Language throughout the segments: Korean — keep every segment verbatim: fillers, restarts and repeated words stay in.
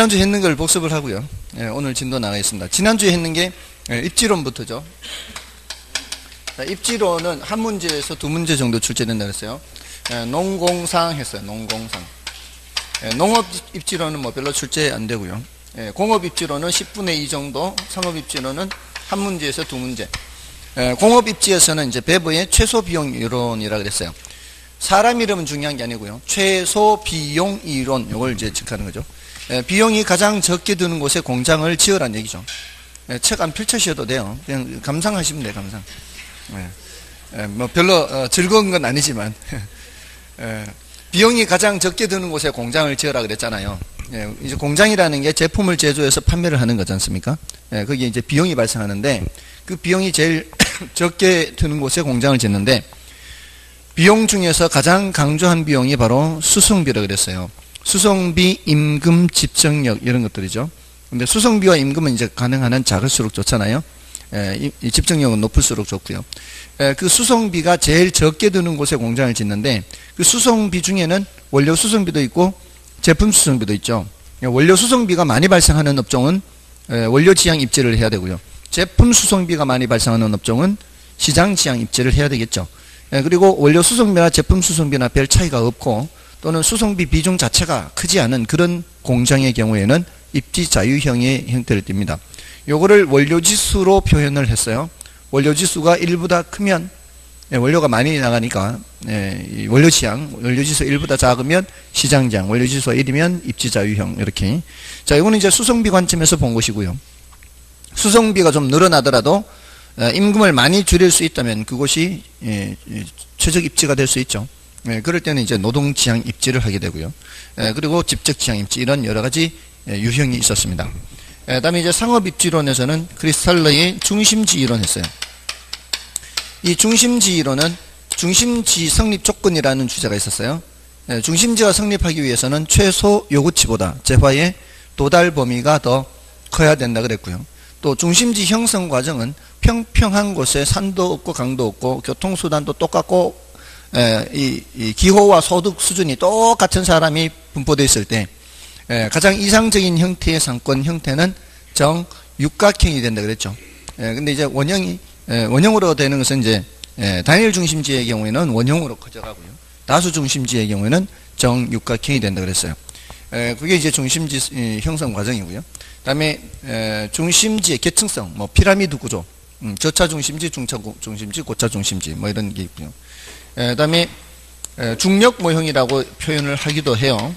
지난주에 했는 걸 복습을 하고요. 예, 오늘 진도 나가겠습니다. 지난주에 했는 게 예, 입지론부터죠. 자, 입지론은 한 문제에서 두 문제 정도 출제된다 그랬어요. 예, 농공상 했어요. 농공상. 예, 농업 입지론은 뭐 별로 출제 안 되고요. 예, 공업 입지론은 십분의 이 정도, 상업 입지론은 한 문제에서 두 문제. 예, 공업 입지에서는 이제 배부의 최소 비용 이론이라 그랬어요. 사람 이름은 중요한 게 아니고요. 최소 비용 이론, 이걸 이제 측하는 거죠. 예, 비용이 가장 적게 드는 곳에 공장을 지으라는 얘기죠. 예, 책 안 펼쳐셔도 돼요. 그냥 감상하시면 돼요, 감상. 예, 예, 뭐 별로 어, 즐거운 건 아니지만, 예, 비용이 가장 적게 드는 곳에 공장을 지으라 그랬잖아요. 예, 이제 공장이라는 게 제품을 제조해서 판매를 하는 거지 않습니까? 예, 거기에 이제 비용이 발생하는데, 그 비용이 제일 적게 드는 곳에 공장을 짓는데, 비용 중에서 가장 강조한 비용이 바로 수송비라 그랬어요. 수송비, 임금, 집정력 이런 것들이죠. 근데 수송비와 임금은 이제 가능한 한 작을수록 좋잖아요. 에, 이, 이 집정력은 높을수록 좋고요. 에, 그 수송비가 제일 적게 드는 곳에 공장을 짓는데 그 수송비 중에는 원료 수송비도 있고 제품 수송비도 있죠. 원료 수송비가 많이 발생하는 업종은 에, 원료 지향 입지를 해야 되고요. 제품 수송비가 많이 발생하는 업종은 시장 지향 입지를 해야 되겠죠. 에, 그리고 원료 수송비나 제품 수송비나 별 차이가 없고 또는 수송비 비중 자체가 크지 않은 그런 공장의 경우에는 입지 자유형의 형태를 띱니다. 요거를 원료지수로 표현을 했어요. 원료지수가 일보다 크면 예, 원료가 많이 나가니까 예, 원료지향, 원료지수 일보다 작으면 시장지향, 원료지수가 일이면 입지 자유형 이렇게. 자, 이거는 이제 수송비 관점에서 본 것이고요. 수송비가 좀 늘어나더라도 예, 임금을 많이 줄일 수 있다면 그것이 예, 예, 최적 입지가 될 수 있죠. 예, 그럴 때는 이제 노동지향 입지를 하게 되고요. 예, 그리고 집적지향 입지 이런 여러 가지 예, 유형이 있었습니다. 예, 다음에 이제 상업 입지론에서는 크리스탈러의 중심지 이론 했어요. 이 중심지 이론은 중심지 성립 조건이라는 주제가 있었어요. 예, 중심지가 성립하기 위해서는 최소 요구치보다 재화의 도달 범위가 더 커야 된다 그랬고요. 또 중심지 형성 과정은 평평한 곳에 산도 없고 강도 없고 교통수단도 똑같고 에, 이, 이 기호와 소득 수준이 똑같은 사람이 분포되어 있을 때 에, 가장 이상적인 형태의 상권 형태는 정육각형이 된다 그랬죠. 에, 근데 이제 원형이 에, 원형으로 되는 것은 이제 에, 단일 중심지의 경우에는 원형으로 커져가고요. 다수 중심지의 경우에는 정육각형이 된다 그랬어요. 에, 그게 이제 중심지 이, 형성 과정이고요. 그다음에 에, 중심지의 계층성, 뭐 피라미드 구조, 음, 저차 중심지, 중차 중심지, 고차 중심지 뭐 이런 게 있고요. 그 다음에 중력 모형이라고 표현을 하기도 해요.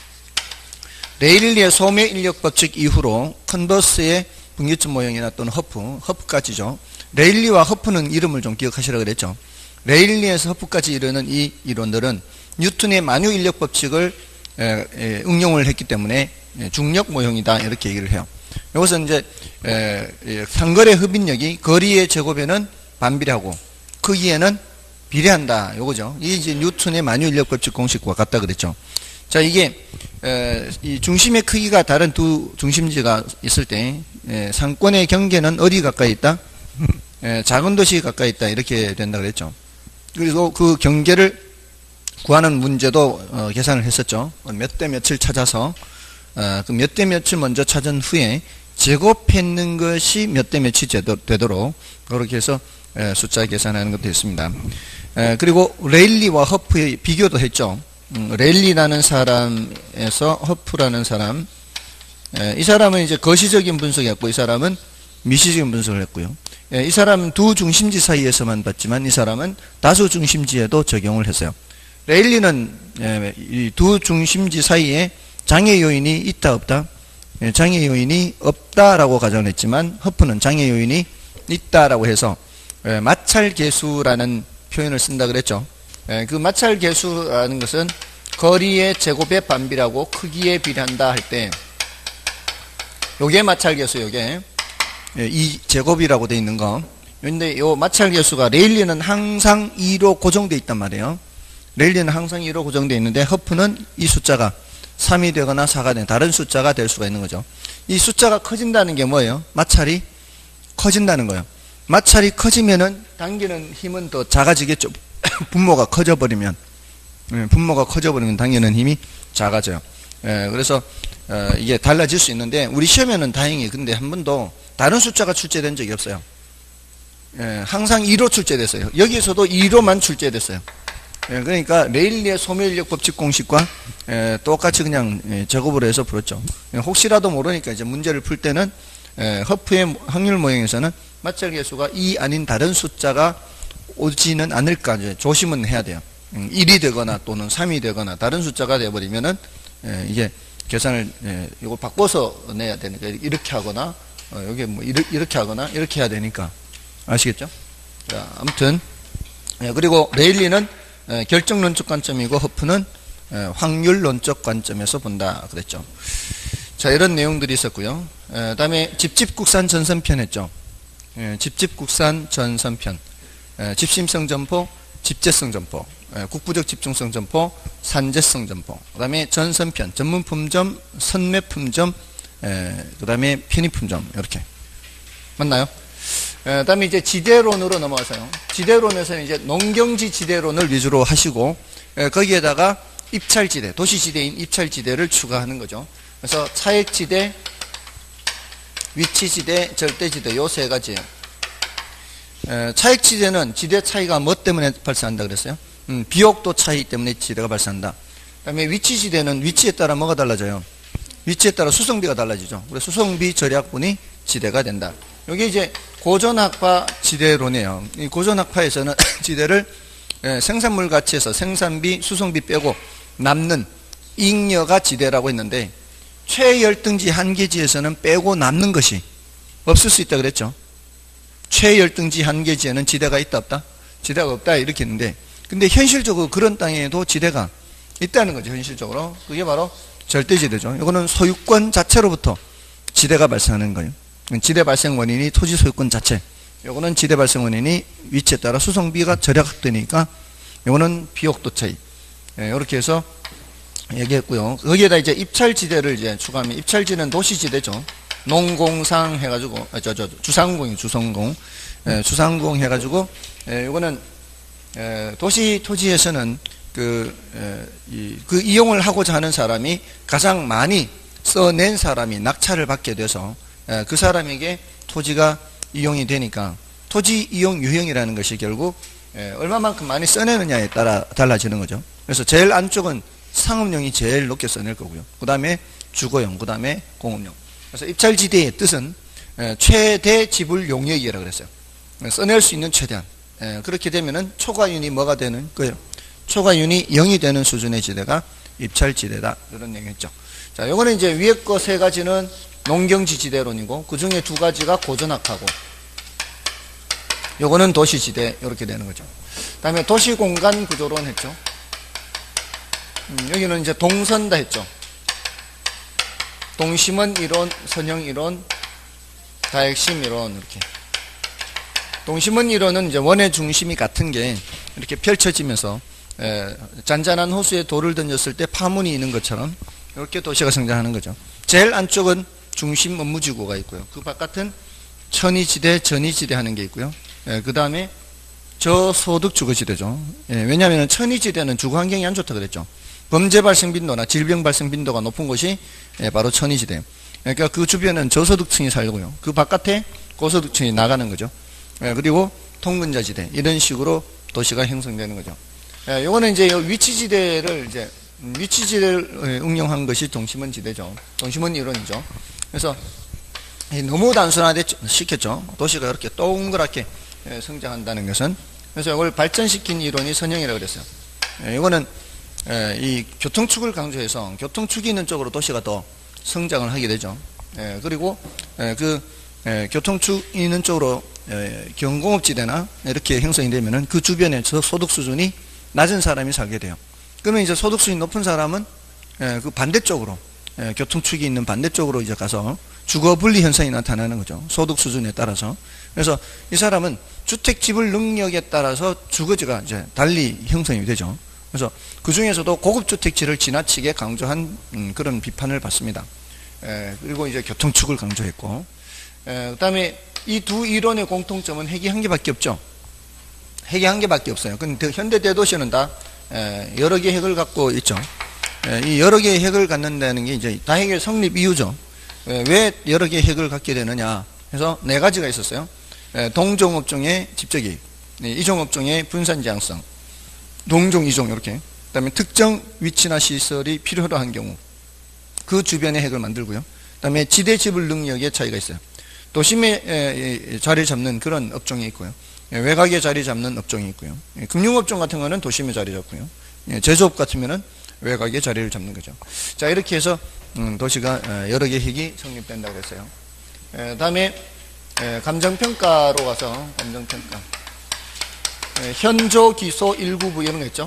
레일리의 소매 인력 법칙 이후로 컨버스의 분기점 모형이나 또는 허프, 허프까지죠. 레일리와 허프는 이름을 좀 기억하시라 그랬죠. 레일리에서 허프까지 이르는 이 이론들은 뉴턴의 만유 인력 법칙을 응용을 했기 때문에 중력 모형이다 이렇게 얘기를 해요. 이것은 이제 상거래 흡인력이 거리의 제곱에는 반비례하고 크기에는 비례한다. 요거죠. 이게 이제 뉴턴의 만유 인력 법칙 공식과 같다 그랬죠. 자, 이게, 에, 이 중심의 크기가 다른 두 중심지가 있을 때, 에, 상권의 경계는 어디 가까이 있다? 에, 작은 도시 가까이 있다. 이렇게 된다 그랬죠. 그리고 그 경계를 구하는 문제도, 어, 계산을 했었죠. 몇 대 몇을 찾아서, 어, 그 몇 대 몇을 먼저 찾은 후에 제곱했는 것이 몇 대 몇이 되도록, 그렇게 해서 에, 숫자 계산하는 것도 있습니다. 에, 그리고 레일리와 허프의 비교도 했죠. 음, 레일리라는 사람에서 허프라는 사람, 에, 이 사람은 이제 거시적인 분석이었고 이 사람은 미시적인 분석을 했고요. 에, 이 사람은 두 중심지 사이에서만 봤지만 이 사람은 다수 중심지에도 적용을 했어요. 레일리는 에, 이 두 중심지 사이에 장애 요인이 있다 없다? 에, 장애 요인이 없다라고 가정을 했지만 허프는 장애 요인이 있다라고 해서 에, 마찰계수라는 표현을 쓴다 그랬죠. 에, 그 마찰계수라는 것은 거리의 제곱의 반비례하고 크기에 비례한다 할 때 요게 마찰계수 요게 에, 이 제곱이라고 되어 있는 거. 그런데 요 마찰계수가 레일리는 항상 이로 고정되어 있단 말이에요. 레일리는 항상 이로 고정되어 있는데 허프는 이 숫자가 삼이 되거나 사가 되는 다른 숫자가 될 수가 있는 거죠. 이 숫자가 커진다는 게 뭐예요? 마찰이 커진다는 거예요. 마찰이 커지면은 당기는 힘은 더 작아지겠죠. 분모가 커져버리면 분모가 커져버리면 당기는 힘이 작아져요. 예, 그래서 어, 이게 달라질 수 있는데 우리 시험에는 다행히 근데 한 번도 다른 숫자가 출제된 적이 없어요. 예, 항상 이로 출제됐어요. 여기서도 이로만 출제됐어요. 예, 그러니까 레일리의 소멸력 법칙 공식과 예, 똑같이 그냥 예, 작업을 해서 풀었죠. 예, 혹시라도 모르니까 이제 문제를 풀 때는 예, 허프의 확률 모형에서는 마찰 계수가 이 아닌 다른 숫자가 오지는 않을까 이제 조심은 해야 돼요. 음, 일이 되거나 또는 삼이 되거나 다른 숫자가 되어버리면은 예, 이게 계산을 예, 이걸 바꿔서 내야 되니까 이렇게 하거나 어, 여기 뭐 이렇게, 이렇게 하거나 이렇게 해야 되니까 아시겠죠? 자, 아무튼 예, 그리고 레일리는 예, 결정론적 관점이고 허프는 예, 확률론적 관점에서 본다 그랬죠. 자, 이런 내용들이 있었고요. 예, 다음에 집집국산 전선편 했죠. 예, 집집국산 전선편, 예, 집심성 점포, 집재성 점포, 예, 국부적 집중성 점포, 산재성 점포. 그 다음에 전선편, 전문품점, 선매품점, 예, 그 다음에 편의품점 이렇게 맞나요? 그 다음에 이제 지대론으로 넘어가서요. 지대론에서는 이제 농경지 지대론을 위주로 하시고, 에, 거기에다가 입찰지대, 도시지대인 입찰지대를 추가하는 거죠. 그래서 차액지대, 위치지대, 절대지대, 요 세 가지예요. 에, 차액지대는 지대 차이가 뭐 때문에 발생한다 그랬어요? 음, 비옥도 차이 때문에 지대가 발생한다. 그 다음에 위치지대는 위치에 따라 뭐가 달라져요? 위치에 따라 수성비가 달라지죠. 그래서 수성비 절약분이 지대가 된다. 여기 이제 고전학파 지대론이에요. 이 고전학파에서는 지대를 생산물 가치에서 생산비, 수송비 빼고 남는 잉여가 지대라고 했는데 최열등지 한계지에서는 빼고 남는 것이 없을 수 있다 그랬죠. 최열등지 한계지에는 지대가 있다 없다? 지대가 없다 이렇게 했는데 근데 현실적으로 그런 땅에도 지대가 있다는 거죠. 현실적으로. 그게 바로 절대지대죠. 이거는 소유권 자체로부터 지대가 발생하는 거예요. 지대 발생 원인이 토지 소유권 자체. 요거는 지대 발생 원인이 위치에 따라 수송비가 절약되니까 요거는 비옥도 차이. 예, 이렇게 해서 얘기했고요. 거기에다 이제 입찰지대를 이제 추가하면 입찰지는 도시지대죠. 농공상 해가지고, 아, 저, 저, 주상공이 주성공. 예, 주상공 해가지고, 예, 요거는, 예, 도시 토지에서는 그, 예, 이, 그 이용을 하고자 하는 사람이 가장 많이 써낸 사람이 낙찰을 받게 돼서 그 사람에게 토지가 이용이 되니까 토지 이용 유형이라는 것이 결국 얼마만큼 많이 써내느냐에 따라 달라지는 거죠. 그래서 제일 안쪽은 상업용이 제일 높게 써낼 거고요. 그 다음에 주거용, 그 다음에 공업용. 그래서 입찰지대의 뜻은 최대 지불 용역이라고 그랬어요. 써낼 수 있는 최대한. 그렇게 되면은 초과윤이 뭐가 되는 거예요? 초과윤이 영이 되는 수준의 지대가 입찰지대다. 이런 얘기했죠. 자, 요거는 이제 위에 거 세 가지는 농경지지대론이고 그 중에 두 가지가 고전학파고 요거는 도시지대 이렇게 되는 거죠. 그 다음에 도시공간 구조론 했죠. 음, 여기는 이제 동선다 했죠. 동심원 이론, 선형 이론, 다핵심 이론 이렇게. 동심원 이론은 이제 원의 중심이 같은 게 이렇게 펼쳐지면서 에, 잔잔한 호수에 돌을 던졌을 때 파문이 있는 것처럼 이렇게 도시가 성장하는 거죠. 제일 안쪽은 중심 업무지구가 있고요. 그 바깥은 천이지대, 전이지대 하는 게 있고요. 예, 그 다음에 저소득 주거지대죠. 예, 왜냐하면 천이지대는 주거 환경이 안 좋다 그랬죠. 범죄 발생 빈도나 질병 발생 빈도가 높은 곳이 예, 바로 천이지대. 그러니까 그 주변은 저소득층이 살고요. 그 바깥에 고소득층이 나가는 거죠. 예, 그리고 통근자지대 이런 식으로 도시가 형성되는 거죠. 예, 요거는 이제 위치지대를 이제 위치지대를 응용한 것이 동심원 지대죠. 동심원 이론이죠. 그래서 너무 단순하게 시켰죠. 도시가 이렇게 동그랗게 성장한다는 것은. 그래서 이걸 발전시킨 이론이 선형이라고 그랬어요. 이거는 이 교통축을 강조해서 교통축이 있는 쪽으로 도시가 더 성장을 하게 되죠. 그리고 그 교통축 있는 쪽으로 경공업지대나 이렇게 형성이 되면은 그 주변에 소득 수준이 낮은 사람이 살게 돼요. 그러면 이제 소득 수준이 높은 사람은 그 반대쪽으로 교통축이 있는 반대쪽으로 이제 가서 주거 분리 현상이 나타나는 거죠. 소득 수준에 따라서. 그래서 이 사람은 주택 지불 능력에 따라서 주거지가 이제 달리 형성이 되죠. 그래서 그 중에서도 고급 주택지를 지나치게 강조한 음, 그런 비판을 받습니다. 에, 그리고 이제 교통축을 강조했고, 에, 그다음에 이 두 이론의 공통점은 핵이 한 개밖에 없죠. 핵이 한 개밖에 없어요. 근데 현대 대도시는 다 에, 여러 개 핵을 갖고 있죠. 이 여러 개의 핵을 갖는다는 게 이제 다핵의 성립 이유죠. 왜 여러 개의 핵을 갖게 되느냐. 그래서 네 가지가 있었어요. 동종업종의 집적이익, 이종업종의 분산지향성, 동종, 이종 이렇게. 그 다음에 특정 위치나 시설이 필요로 한 경우 그 주변에 핵을 만들고요. 그 다음에 지대 지불 능력의 차이가 있어요. 도심에 자리 잡는 그런 업종이 있고요. 외곽에 자리 잡는 업종이 있고요. 금융업종 같은 거는 도심에 자리 잡고요. 제조업 같으면은 외곽에 자리를 잡는 거죠. 자, 이렇게 해서 도시가 여러 개의 핵이 성립된다고 했어요. 다음에 감정평가로 가서 감정평가. 현조, 기소, 일구부 이런 거 있죠.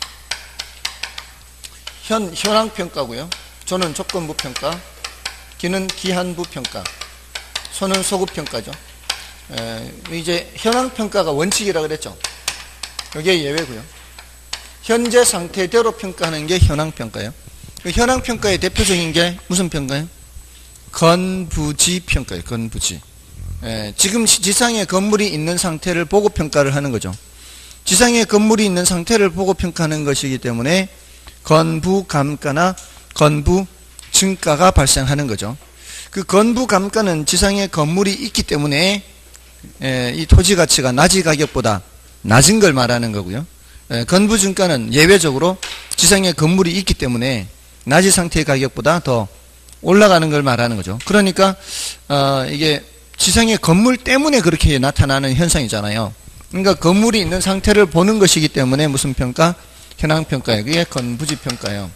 현, 현황평가고요. 조는 조건부평가, 기는 기한부평가, 소는 소급평가죠. 이제 현황평가가 원칙이라고 그랬죠. 이게 예외고요. 현재 상태대로 평가하는 게 현황평가예요. 그 현황평가의 대표적인 게 무슨 평가예요? 건부지 평가예요. 건부지. 예, 지금 지상에 건물이 있는 상태를 보고 평가를 하는 거죠. 지상에 건물이 있는 상태를 보고 평가하는 것이기 때문에 건부감가나 건부증가가 발생하는 거죠. 그 건부감가는 지상에 건물이 있기 때문에 예, 이 토지 가치가 낮이 가격보다 낮은 걸 말하는 거고요. 예, 건부증가는 예외적으로 지상에 건물이 있기 때문에 낮은 상태의 가격보다 더 올라가는 걸 말하는 거죠. 그러니까 어, 이게 지상의 건물 때문에 그렇게 나타나는 현상이잖아요. 그러니까 건물이 있는 상태를 보는 것이기 때문에 무슨 평가? 현황평가예요. 그게 건부지평가예요.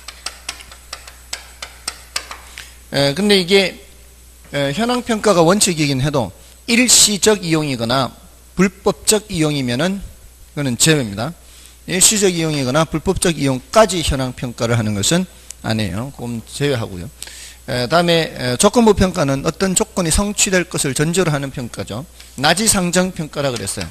에, 근데 이게 에, 현황평가가 원칙이긴 해도 일시적 이용이거나 불법적 이용이면은 그거는 제외입니다. 일시적 이용이거나 불법적 이용까지 현황평가를 하는 것은 아니에요. 그건 제외하고요. 에, 다음에 에, 조건부 평가는 어떤 조건이 성취될 것을 전제로 하는 평가죠. 나지상정 평가라 그랬어요.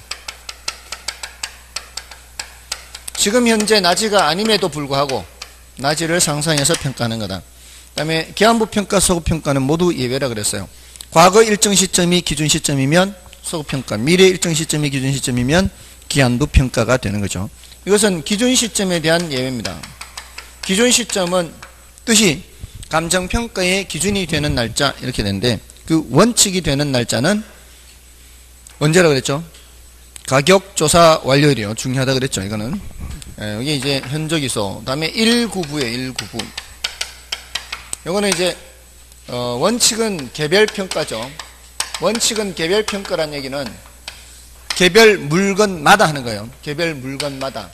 지금 현재 나지가 아님에도 불구하고 나지를 상상해서 평가하는 거다. 그 다음에 기한부 평가, 소급 평가는 모두 예외라 그랬어요. 과거 일정 시점이 기준 시점이면 소급 평가, 미래 일정 시점이 기준 시점이면 기한부 평가가 되는 거죠. 이것은 기준 시점에 대한 예외입니다. 기준 시점은 뜻이 감정평가의 기준이 되는 날짜 이렇게 되는데 그 원칙이 되는 날짜는 언제라고 그랬죠? 가격조사 완료일이요. 중요하다 그랬죠. 이거는 예, 여기 이제 현저기소 다음에 일구부에 일구부 이거는 이제 어, 원칙은 개별평가죠. 원칙은 개별평가란 얘기는 개별 물건마다 하는 거예요. 개별 물건마다.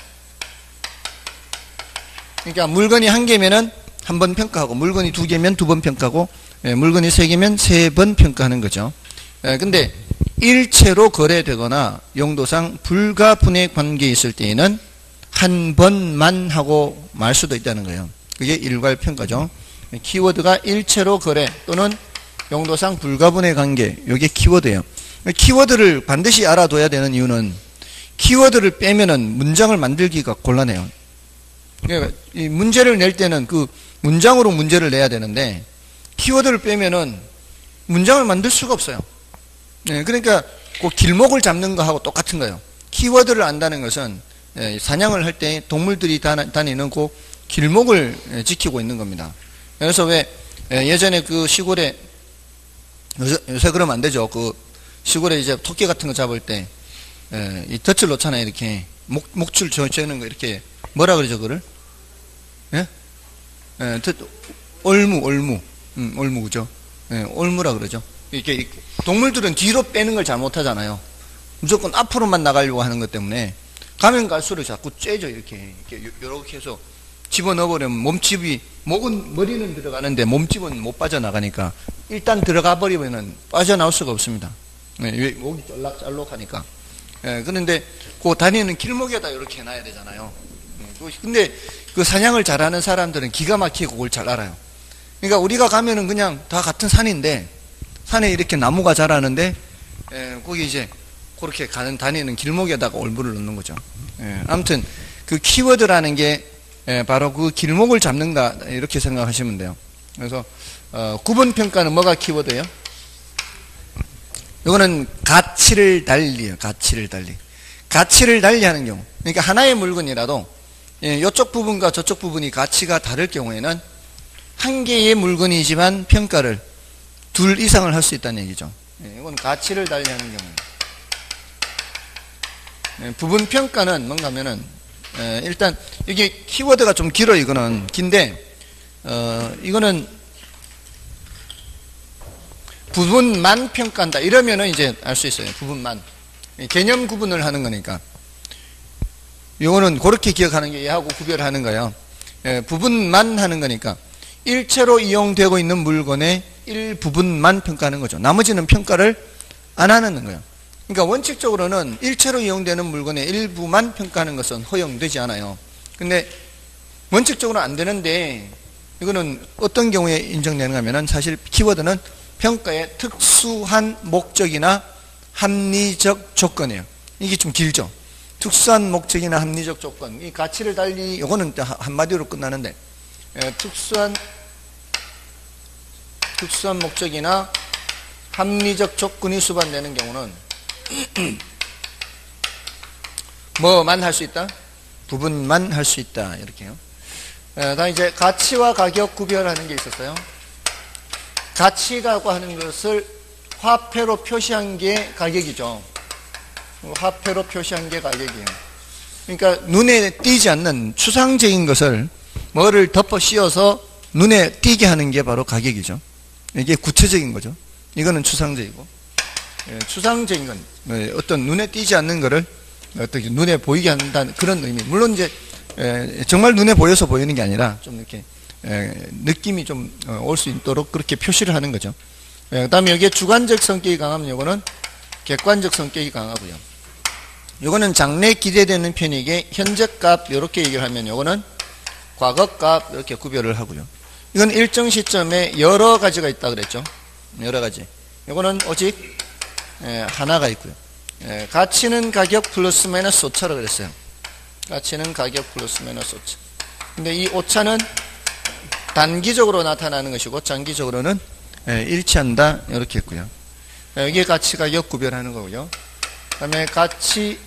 그러니까 물건이 한 개면은 한 번 평가하고 물건이 두 개면 두 번 평가하고 예, 물건이 세 개면 세 번 평가하는 거죠. 예, 근데 일체로 거래되거나 용도상 불가분의 관계에 있을 때에는 한 번만 하고 말 수도 있다는 거예요. 그게 일괄평가죠. 키워드가 일체로 거래 또는 용도상 불가분의 관계, 이게 키워드예요. 키워드를 반드시 알아둬야 되는 이유는 키워드를 빼면은 문장을 만들기가 곤란해요. 그러니까 이 문제를 낼 때는 그 문장으로 문제를 내야 되는데 키워드를 빼면은 문장을 만들 수가 없어요. 네, 그러니까 그 길목을 잡는 거하고 똑같은 거예요. 키워드를 안다는 것은 사냥을 할 때 동물들이 다니는 그 길목을 지키고 있는 겁니다. 그래서 왜 예전에 그 시골에 요새, 요새 그러면 안 되죠. 그 시골에 이제 토끼 같은 거 잡을 때 이 덫을 놓잖아요. 이렇게 목 목줄 재는 거 이렇게 뭐라 그러죠, 그를? 예? 예, 올무, 올무, 음, 올무 그죠? 예, 올무라 그러죠. 이렇게 동물들은 뒤로 빼는 걸 잘 못하잖아요. 무조건 앞으로만 나가려고 하는 것 때문에 가면 갈수록 자꾸 쬐죠. 이렇게 이렇게 이렇게 해서 집어넣어버리면 몸집이 목은 머리는 들어가는데 몸집은 못 빠져나가니까 일단 들어가 버리면은 빠져나올 수가 없습니다. 예, 목이 쫄락쫄락하니까. 예, 그런데 그 다니는 길목에다 이렇게 해놔야 되잖아요. 예, 근데 그 사냥을 잘하는 사람들은 기가 막히게 그걸 잘 알아요. 그러니까 우리가 가면은 그냥 다 같은 산인데 산에 이렇게 나무가 자라는데 예, 거기 이제 그렇게 가는 다니는 길목에다가 올무를 넣는 거죠. 예, 아무튼 그 키워드라는 게 예, 바로 그 길목을 잡는다 이렇게 생각하시면 돼요. 그래서 어, 구분평가는 뭐가 키워드예요? 이거는 가치를 달리요. 가치를 달리. 가치를 달리하는 경우. 그러니까 하나의 물건이라도 예, 이쪽 부분과 저쪽 부분이 가치가 다를 경우에는 한 개의 물건이지만 평가를 둘 이상을 할 수 있다는 얘기죠. 예, 이건 가치를 달리하는 경우입니다. 예, 부분 평가는 뭔가 하면은 예, 일단 이게 키워드가 좀 길어. 이거는 긴데 어, 이거는 부분만 평가한다 이러면은 이제 알 수 있어요. 부분만 개념 구분을 하는 거니까 이거는 그렇게 기억하는 게 얘하고 구별하는 거예요. 예, 부분만 하는 거니까 일체로 이용되고 있는 물건의 일부분만 평가하는 거죠. 나머지는 평가를 안 하는 거예요. 그러니까 원칙적으로는 일체로 이용되는 물건의 일부만 평가하는 것은 허용되지 않아요. 근데 원칙적으로 안 되는데 이거는 어떤 경우에 인정되는가 하면은 사실 키워드는 평가의 특수한 목적이나 합리적 조건이에요. 이게 좀 길죠. 특수한 목적이나 합리적 조건. 이 가치를 달리 이거는 한마디로 끝나는데 예, 특수한 특수한 목적이나 합리적 조건이 수반되는 경우는 뭐만 할 수 있다? 부분만 할 수 있다. 이렇게요. 예, 다음 이제 가치와 가격 구별하는 게 있었어요. 가치라고 하는 것을 화폐로 표시한 게 가격이죠. 화폐로 표시한 게 가격이에요. 그러니까 눈에 띄지 않는 추상적인 것을 뭐를 덮어 씌워서 눈에 띄게 하는 게 바로 가격이죠. 이게 구체적인 거죠. 이거는 추상적이고, 예, 추상적인 건 어떤 눈에 띄지 않는 거를 어떻게 눈에 보이게 한다는 그런 의미. 물론 이제 예, 정말 눈에 보여서 보이는 게 아니라 좀 이렇게 예, 느낌이 좀 올 수 있도록 그렇게 표시를 하는 거죠. 예, 그 다음에 여기에 주관적 성격이 강하면 요거는 객관적 성격이 강하고요. 요거는 장래 기대되는 편익의 현재값 이렇게 얘기를 하면 요거는 과거값 이렇게 구별을 하고요. 이건 일정 시점에 여러 가지가 있다 그랬죠. 여러 가지. 요거는 오직 예, 하나가 있고요. 예, 가치는 가격 플러스 마이너스 오차라고 그랬어요. 가치는 가격 플러스 마이너스 오차. 근데 이 오차는 단기적으로 나타나는 것이고 장기적으로는 예, 일치한다 이렇게 했고요. 예, 이게 가치 가격 구별하는 거고요. 그 다음에 가치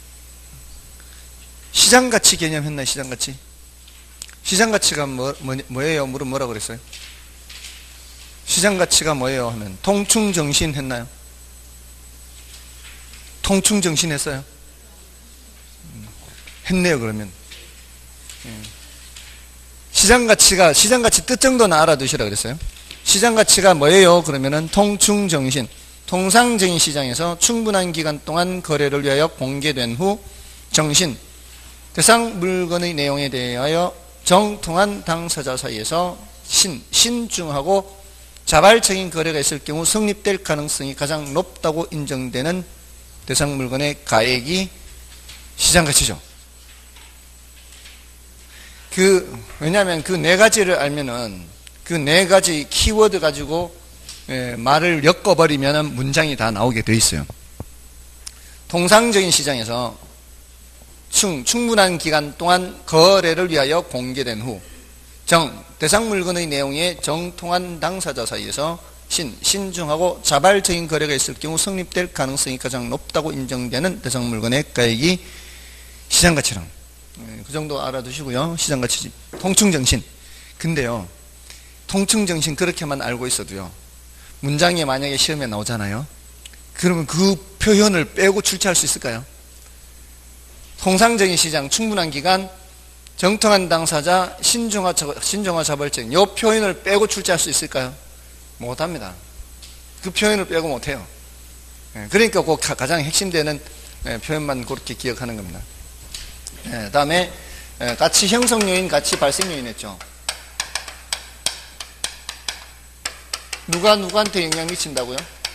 시장가치 개념 했나요? 시장가치 시장가치가 뭐, 뭐, 뭐예요? 물은 뭐라고 그랬어요? 시장가치가 뭐예요? 하면 통충정신 했나요? 통충정신 했어요? 했네요. 그러면 시장가치가 시장가치 뜻 정도는 알아두시라 그랬어요. 시장가치가 뭐예요? 그러면은 통충정신 통상적인 시장에서 충분한 기간 동안 거래를 위하여 공개된 후 정신 대상 물건의 내용에 대하여 정통한 당사자 사이에서 신, 신중하고 자발적인 거래가 있을 경우 성립될 가능성이 가장 높다고 인정되는 대상 물건의 가액이 시장가치죠. 그 왜냐하면 그 네 가지를 알면은 그 네 가지 키워드 가지고 예, 말을 엮어버리면 문장이 다 나오게 돼 있어요. 통상적인 시장에서 충, 충분한 기간 동안 거래를 위하여 공개된 후 정, 대상 물건의 내용에 정통한 당사자 사이에서 신, 신중하고 자발적인 거래가 있을 경우 성립될 가능성이 가장 높다고 인정되는 대상 물건의 가액이 시장가치랑 예, 그 정도 알아두시고요. 시장가치 통충정신. 근데요 통충정신 그렇게만 알고 있어도요 문장에 만약에 시험에 나오잖아요. 그러면 그 표현을 빼고 출제할 수 있을까요? 통상적인 시장, 충분한 기간, 정통한 당사자, 신중화, 신중화 자발적인 이 표현을 빼고 출제할 수 있을까요? 못합니다. 그 표현을 빼고 못해요. 그러니까 그 가장 핵심되는 표현만 그렇게 기억하는 겁니다. 다음에 가치 형성 요인, 가치 발생 요인 했죠. 누가 누구한테 영향 미친다고요?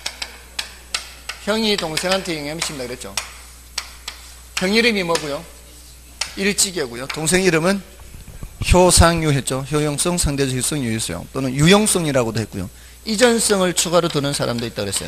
형이 동생한테 영향 미친다 그랬죠. 형 이름이 뭐고요? 일찍이고요. 동생 이름은 효상유 했죠. 효용성, 상대적 효성, 유효성 또는 유용성이라고도 했고요. 이전성을 추가로 두는 사람도 있다고 그랬어요.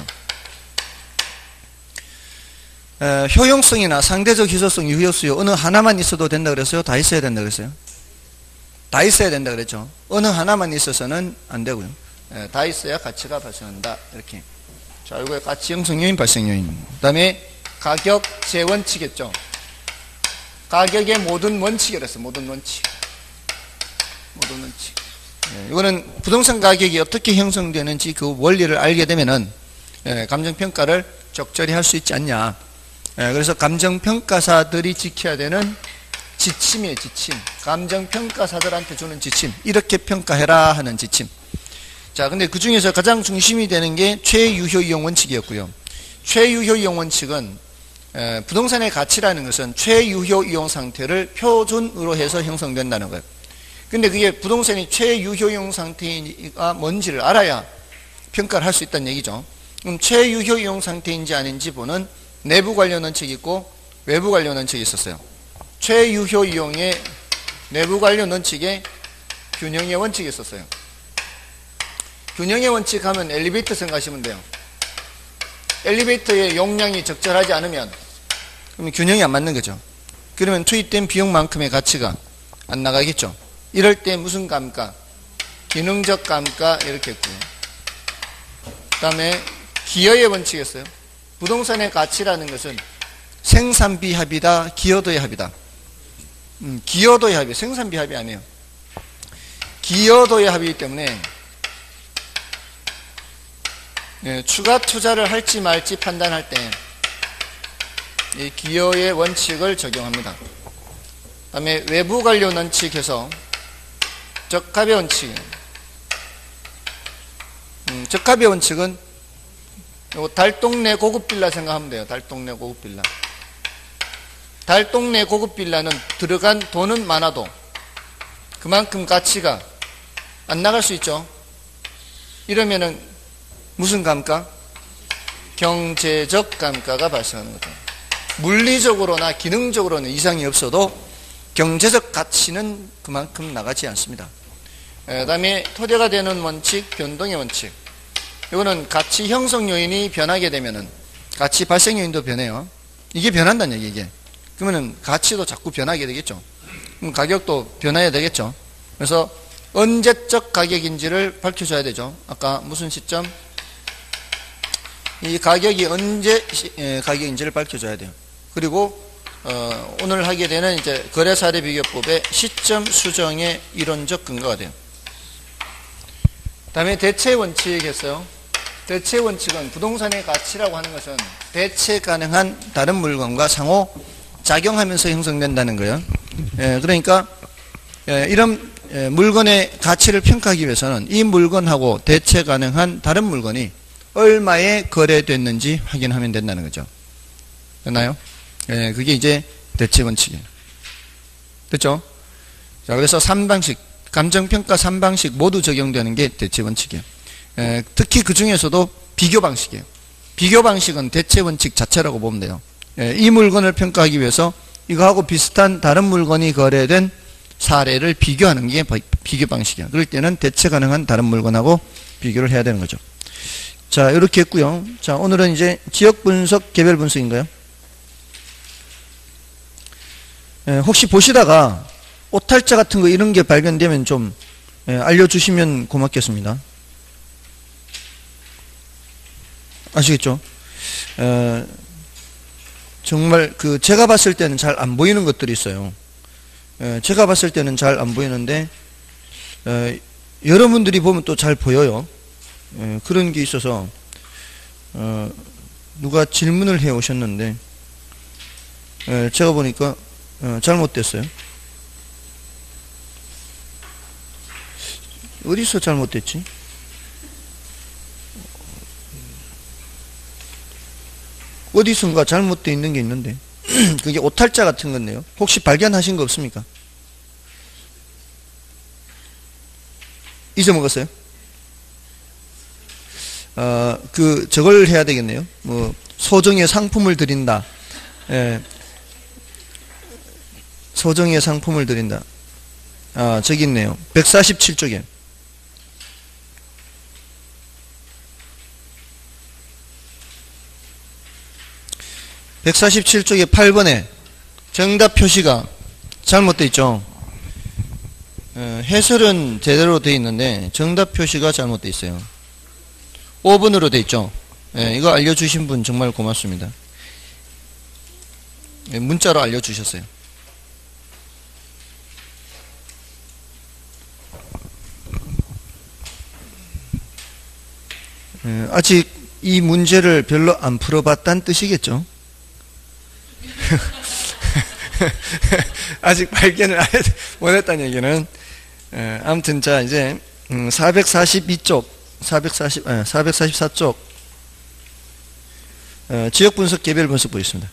에, 효용성이나 상대적 희소성, 유효수요 어느 하나만 있어도 된다 그랬어요? 다 있어야 된다 그랬어요? 다 있어야 된다 그랬죠. 어느 하나만 있어서는 안 되고요. 에, 다 있어야 가치가 발생한다. 이렇게. 자, 이거 가치 형성 요인, 발생 요인. 그 다음에 가격 재원칙했죠. 가격의 모든 원칙이랬어요. 모든 원칙. 모든 원칙. 예, 이거는 부동산 가격이 어떻게 형성되는지 그 원리를 알게 되면은 예, 감정평가를 적절히 할 수 있지 않냐. 예, 그래서 감정평가사들이 지켜야 되는 지침이에요. 지침. 감정평가사들한테 주는 지침. 이렇게 평가해라 하는 지침. 자, 근데 그 중에서 가장 중심이 되는 게 최유효 이용 원칙이었고요. 최유효 이용 원칙은 에, 부동산의 가치라는 것은 최유효 이용 상태를 표준으로 해서 형성된다는 거예요. 근데 그게 부동산이 최유효 이용 상태가 뭔지를 알아야 평가를 할 수 있다는 얘기죠. 그럼 최유효 이용 상태인지 아닌지 보는 내부 관련 원칙이 있고 외부 관련 원칙이 있었어요. 최유효 이용의 내부 관련 원칙에 균형의 원칙이 있었어요. 균형의 원칙 하면 엘리베이터 생각하시면 돼요. 엘리베이터의 용량이 적절하지 않으면 그러면 균형이 안 맞는 거죠. 그러면 투입된 비용만큼의 가치가 안 나가겠죠. 이럴 때 무슨 감가? 기능적 감가 이렇게 했고요. 그 다음에 기여의 원칙이었어요. 부동산의 가치라는 것은 생산비 합이다, 기여도의 합이다. 음, 기여도의 합이 생산비 합이 아니에요. 기여도의 합이기 때문에 예, 추가 투자를 할지 말지 판단할 때 이 기여의 원칙을 적용합니다. 그 다음에 외부 관련 원칙에서 적합의 원칙. 음, 적합의 원칙은 요거 달동네 고급 빌라 생각하면 돼요. 달동네 고급 빌라. 달동네 고급 빌라는 들어간 돈은 많아도 그만큼 가치가 안 나갈 수 있죠. 이러면은 무슨 감가? 경제적 감가가 발생하는 거죠. 물리적으로나 기능적으로는 이상이 없어도 경제적 가치는 그만큼 나가지 않습니다. 그 다음에 토대가 되는 원칙, 변동의 원칙. 이거는 가치 형성 요인이 변하게 되면은 가치 발생 요인도 변해요. 이게 변한다는 얘기, 이게. 그러면은 가치도 자꾸 변하게 되겠죠. 그럼 가격도 변해야 되겠죠. 그래서 언제적 가격인지를 밝혀줘야 되죠. 아까 무슨 시점? 이 가격이 언제 가격인지를 밝혀줘야 돼요. 그리고 어, 오늘 하게 되는 이제 거래사례 비교법의 시점 수정의 이론적 근거가 돼요. 다음에 대체 원칙이겠어요. 대체 원칙은 부동산의 가치라고 하는 것은 대체 가능한 다른 물건과 상호 작용하면서 형성된다는 거예요. 예, 그러니까 예, 이런 예, 물건의 가치를 평가하기 위해서는 이 물건하고 대체 가능한 다른 물건이 얼마에 거래됐는지 확인하면 된다는 거죠. 됐나요? 예, 그게 이제 대체 원칙이에요. 됐죠? 자, 그래서 삼 방식, 감정평가 삼 방식 모두 적용되는 게 대체 원칙이에요. 예, 특히 그 중에서도 비교 방식이에요. 비교 방식은 대체 원칙 자체라고 보면 돼요. 예, 이 물건을 평가하기 위해서 이거하고 비슷한 다른 물건이 거래된 사례를 비교하는 게 비교 방식이에요. 그럴 때는 대체 가능한 다른 물건하고 비교를 해야 되는 거죠. 자, 이렇게 했고요. 자, 오늘은 이제 지역 분석, 개별 분석인가요? 예, 혹시 보시다가 오탈자 같은 거 이런 게 발견되면 좀 예, 알려주시면 고맙겠습니다. 아시겠죠? 에, 정말 그 제가 봤을 때는 잘 안 보이는 것들이 있어요. 에, 제가 봤을 때는 잘 안 보이는데 에, 여러분들이 보면 또 잘 보여요. 에, 그런 게 있어서 어, 누가 질문을 해 오셨는데 에, 제가 보니까 어, 잘못됐어요. 어디서 잘못됐지? 어디선가 잘못되어 있는 게 있는데 그게 오탈자 같은 건데요. 혹시 발견하신 거 없습니까? 잊어먹었어요? 어, 그 저걸 해야 되겠네요. 뭐 소정의 상품을 드린다. 예. 소정의 상품을 드린다. 아, 저기 있네요. 백사십칠 쪽에. 백사십칠 쪽에 팔 번에 정답 표시가 잘못되어 있죠. 어, 해설은 제대로 되어 있는데 정답 표시가 잘못되어 있어요. 오 번으로 되어 있죠. 예, 이거 알려주신 분 정말 고맙습니다. 예, 문자로 알려주셨어요. 예, 아직 이 문제를 별로 안 풀어봤다는 뜻이겠죠. 아직 발견을 못했다는 얘기는, 예, 아무튼 자 이제 음, 사백사십이 쪽, 사백사십, 예, 사백사십사 쪽 어, 지역 분석, 개별 분석 보겠습니다.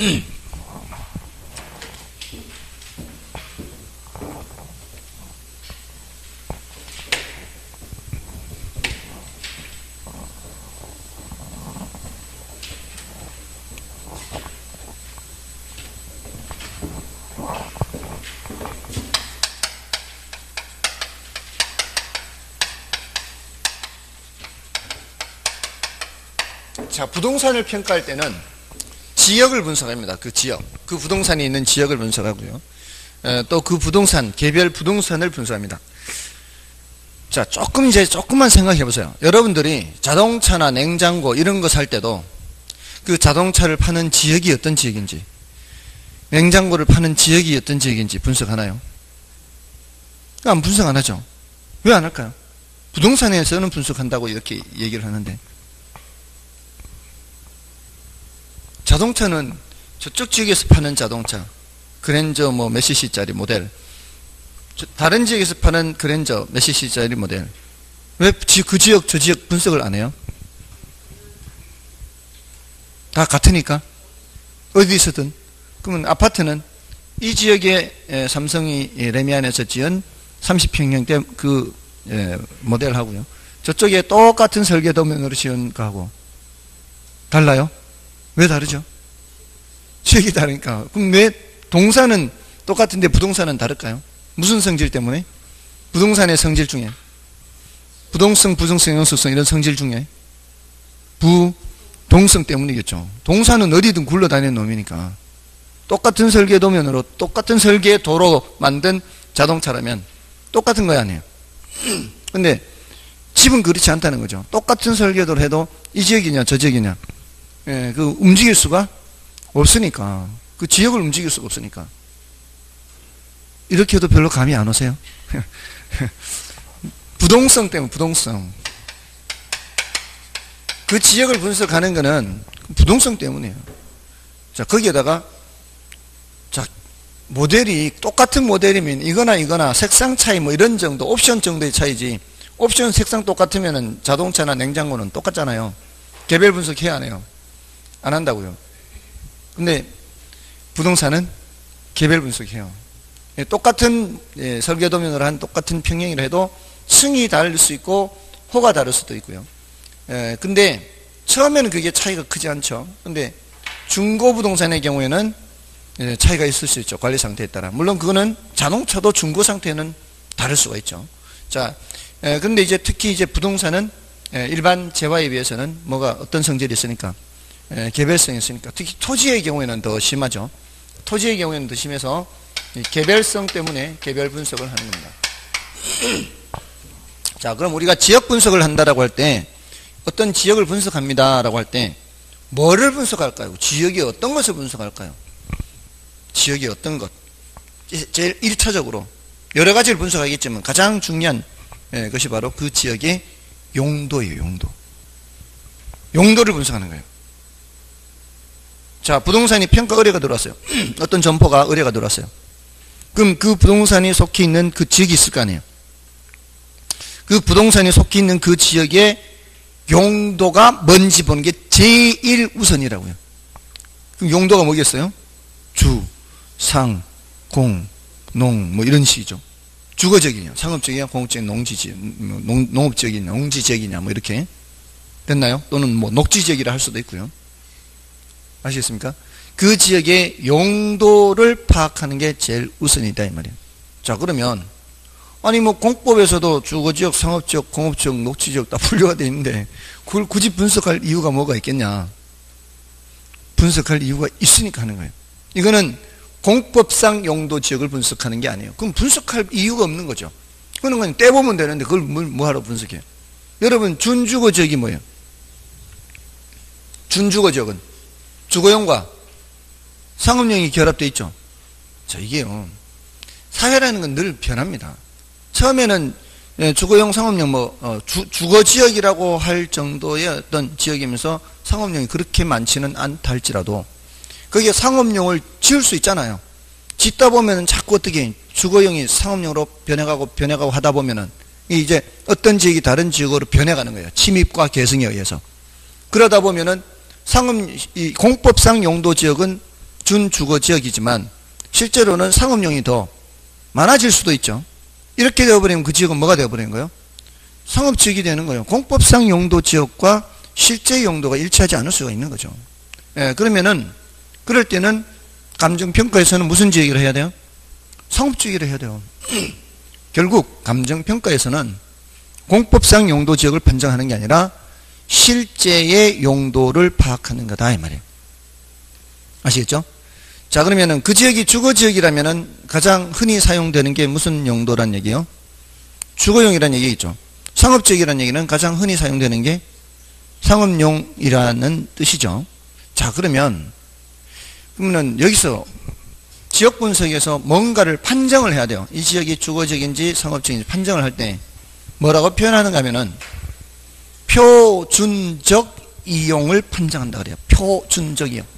자, 부동산을 평가할 때는 지역을 분석합니다. 그 지역, 그 부동산이 있는 지역을 분석하고요. 또 그 부동산, 개별 부동산을 분석합니다. 자, 조금 이제 조금만 생각해 보세요. 여러분들이 자동차나 냉장고 이런 거 살 때도 그 자동차를 파는 지역이 어떤 지역인지, 냉장고를 파는 지역이 어떤 지역인지 분석하나요? 안 분석 안 하죠. 왜 안 할까요? 부동산에서는 분석한다고 이렇게 얘기를 하는데, 자동차는 저쪽 지역에서 파는 자동차, 그랜저 뭐 몇 씨씨짜리 모델, 다른 지역에서 파는 그랜저 몇 씨씨짜리 모델, 왜 그 지역 저 지역 분석을 안 해요? 다 같으니까. 어디서든. 그러면 아파트는 이 지역에 삼성이 레미안에서 지은 삼십 평형대 그 모델하고요, 저쪽에 똑같은 설계도면으로 지은 거하고 달라요? 왜 다르죠? 지역이 다르니까. 그럼 왜 동사는 똑같은데 부동산은 다를까요? 무슨 성질 때문에? 부동산의 성질 중에, 부동성, 부정성, 영속성 이런 성질 중에 부동성 때문이겠죠. 동사는 어디든 굴러다니는 놈이니까. 똑같은 설계도면으로 똑같은 설계도로 만든 자동차라면 똑같은 거 아니에요. 근데 집은 그렇지 않다는 거죠. 똑같은 설계도를 해도 이 지역이냐 저 지역이냐, 예, 그 움직일 수가 없으니까. 그 지역을 움직일 수가 없으니까. 이렇게 해도 별로 감이 안 오세요? 부동성 때문에, 부동성. 그 지역을 분석하는 거는 부동성 때문이에요. 자, 거기에다가, 자, 모델이, 똑같은 모델이면 이거나 이거나 색상 차이 뭐 이런 정도, 옵션 정도의 차이지, 옵션 색상 똑같으면은 자동차나 냉장고는 똑같잖아요. 개별 분석해야 하네요. 안 한다고요. 근데 부동산은 개별 분석해요. 똑같은 설계도면으로 한 똑같은 평형이라 해도 층이 다를 수 있고 호가 다를 수도 있고요. 근데 처음에는 그게 차이가 크지 않죠. 근데 중고 부동산의 경우에는 차이가 있을 수 있죠. 관리 상태에 따라. 물론 그거는 자동차도 중고 상태는 다를 수가 있죠. 자, 근데 이제 특히 이제 부동산은 일반 재화에 비해서는 뭐가 어떤 성질이 있으니까, 예, 개별성이 있으니까, 특히 토지의 경우에는 더 심하죠. 토지의 경우에는 더 심해서 개별성 때문에 개별 분석을 하는 겁니다. 자, 그럼 우리가 지역 분석을 한다라고 할 때, 어떤 지역을 분석합니다라고 할 때 뭐를 분석할까요? 지역이 어떤 것을 분석할까요? 지역이 어떤 것? 제일 일 차적으로 여러 가지를 분석하겠지만 가장 중요한 것이 바로 그 지역의 용도예요. 용도. 용도를 분석하는 거예요. 자, 부동산이 평가 의뢰가 들어왔어요. 어떤 점포가 의뢰가 들어왔어요. 그럼 그 부동산이 속해 있는 그 지역이 있을 거 아니에요. 그 부동산이 속해 있는 그 지역의 용도가 뭔지 보는 게 제일 우선이라고요. 그럼 용도가 뭐겠어요? 주, 상, 공, 농, 뭐 이런 식이죠. 주거적이냐, 상업적이냐, 공업적이냐, 농지지, 농, 농업적이냐, 농지지역이냐, 뭐 이렇게 됐나요? 또는 뭐 녹지지역이라 할 수도 있고요. 아시겠습니까? 그 지역의 용도를 파악하는 게 제일 우선이다 이 말이에요. 자, 그러면 아니 뭐 공법에서도 주거지역, 상업지역, 공업지역, 녹지지역 다 분류가 되어 있는데 그걸 굳이 분석할 이유가 뭐가 있겠냐? 분석할 이유가 있으니까 하는 거예요. 이거는 공법상 용도 지역을 분석하는 게 아니에요. 그럼 분석할 이유가 없는 거죠. 그런 건 떼보면 되는데 그걸 뭐하러 분석해요? 여러분, 준주거 지역이 뭐예요? 준주거 지역은 주거용과 상업용이 결합되어 있죠. 자, 이게요, 사회라는 건 늘 변합니다. 처음에는 예, 주거용, 상업용, 뭐, 어, 주, 주거 지역이라고 할 정도의 어떤 지역이면서 상업용이 그렇게 많지는 않다 할지라도 거기에 상업용을 지을 수 있잖아요. 짓다 보면은 자꾸 어떻게 주거용이 상업용으로 변해가고 변해가고 하다 보면은 이제 어떤 지역이 다른 지역으로 변해가는 거예요. 침입과 계승에 의해서. 그러다 보면은 상업, 이 공법상 용도 지역은 준주거 지역이지만 실제로는 상업용이 더 많아질 수도 있죠. 이렇게 되어버리면 그 지역은 뭐가 되어버리는 거예요? 상업지역이 되는 거예요. 공법상 용도 지역과 실제 용도가 일치하지 않을 수가 있는 거죠. 예, 그러면은 그럴 때는 감정평가에서는 무슨 지역을 해야 돼요? 상업지역을 해야 돼요. 결국 감정평가에서는 공법상 용도 지역을 판정하는 게 아니라 실제의 용도를 파악하는 거다 이 말이에요. 아시겠죠? 자, 그러면은 그 지역이 주거지역이라면은 가장 흔히 사용되는 게 무슨 용도란 얘기예요? 주거용이란 얘기겠죠. 상업지역이란 얘기는 가장 흔히 사용되는 게 상업용이라는 뜻이죠. 자, 그러면 그러면은 여기서 지역 분석에서 뭔가를 판정을 해야 돼요. 이 지역이 주거지역인지 상업지역인지 판정을 할 때 뭐라고 표현하는가 하면은 표준적 이용을 판정한다 그래요. 표준적 이용.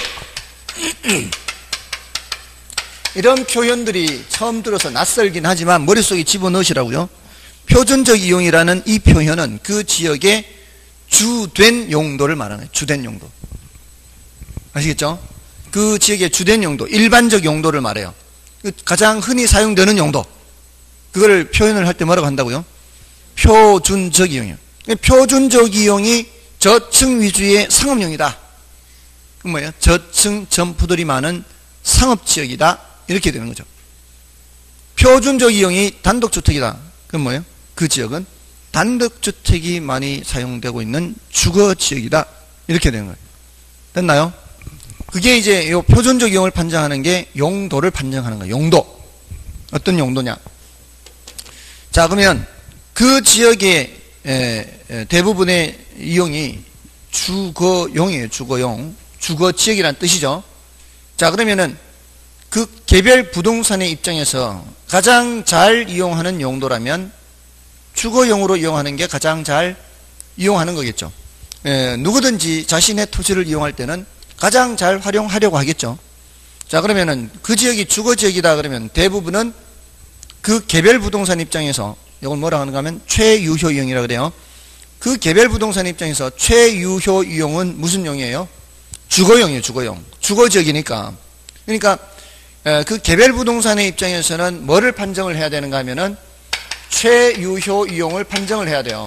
이런 표현들이 처음 들어서 낯설긴 하지만 머릿속에 집어넣으시라고요. 표준적 이용이라는 이 표현은 그 지역의 주된 용도를 말하는 거예요. 주된 용도. 아시겠죠? 그 지역의 주된 용도, 일반적 용도를 말해요. 가장 흔히 사용되는 용도. 그거를 표현을 할 때 뭐라고 한다고요? 표준적 이용이요. 표준적 이용이 저층 위주의 상업용이다. 그 뭐예요? 저층 점포들이 많은 상업지역이다. 이렇게 되는 거죠. 표준적 이용이 단독주택이다. 그건 뭐예요? 그 지역은 단독주택이 많이 사용되고 있는 주거지역이다. 이렇게 되는 거예요. 됐나요? 그게 이제 요 표준적 이용을 판정하는 게 용도를 판정하는 거예요. 용도. 어떤 용도냐? 자, 그러면 그 지역의 에, 에, 대부분의 이용이 주거용이에요. 주거용. 주거지역이라는 뜻이죠. 자, 그러면은 그 개별 부동산의 입장에서 가장 잘 이용하는 용도라면 주거용으로 이용하는 게 가장 잘 이용하는 거겠죠. 에, 누구든지 자신의 토지를 이용할 때는 가장 잘 활용하려고 하겠죠. 자, 그러면은 그 지역이 주거지역이다 그러면 대부분은 그 개별 부동산 입장에서 이걸 뭐라 하는가 하면 최유효 이용이라 그래요. 그 개별 부동산 입장에서 최유효 이용은 무슨 용이에요? 주거용이에요. 주거용. 주거지역이니까. 그러니까 그 개별 부동산의 입장에서는 뭐를 판정을 해야 되는가 하면은 최유효 이용을 판정을 해야 돼요.